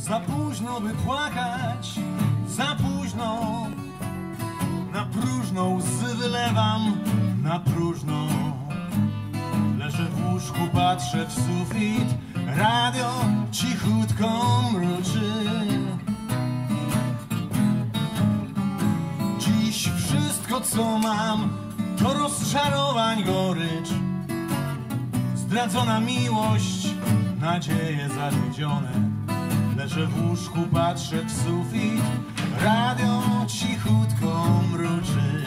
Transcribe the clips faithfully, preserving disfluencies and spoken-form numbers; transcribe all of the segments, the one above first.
Za późno by płakać, za późno. Na próżno łzy wylewam, na próżno. Leżę w łóżku, patrzę w sufit, radio cichutko mruczy. Dziś wszystko co mam to rozczarowań gorycz. Zdradzona miłość, nadzieje zawiedzione. Leżę w łóżku, patrzę w sufit, radio cichutko mruczy.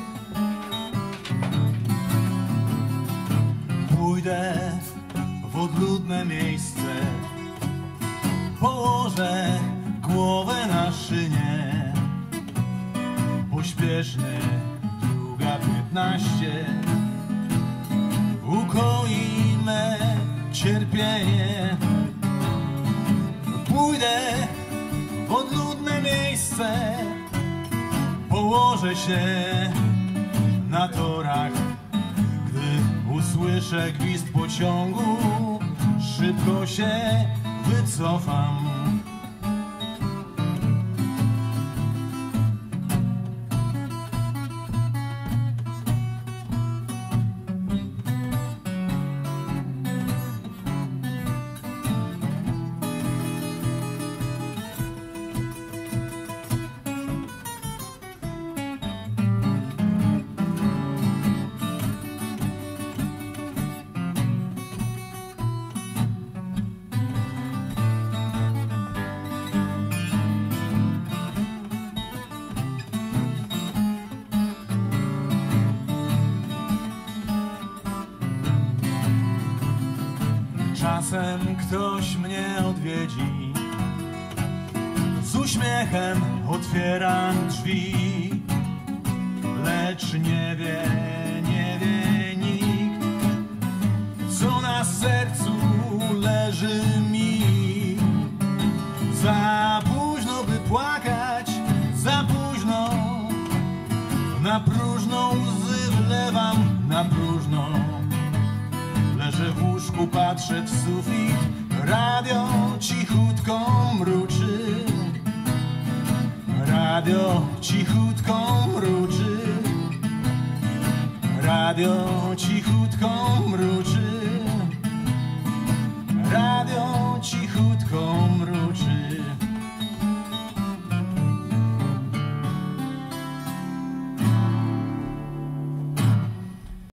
Pójdę w odludne miejsce, położę głowę na szynie. Pośpiesznie, druga piętnaście, ukoi me cierpienie. Pójdę w odludne miejsce, położę się na torach. Gdy usłyszę gwizd pociągu, szybko się wycofam. Czasem ktoś mnie odwiedzi, z uśmiechem otwieram drzwi, lecz nie wie, nie wie nikt, co na sercu leży mi. Za późno by płakać, za późno. Na próżno łzy wlewam, na próżno. Leżę w łóżku, patrzę w sufit, radio cichutko mruczy. Radio cichutko mruczy. Radio cichutko mruczy.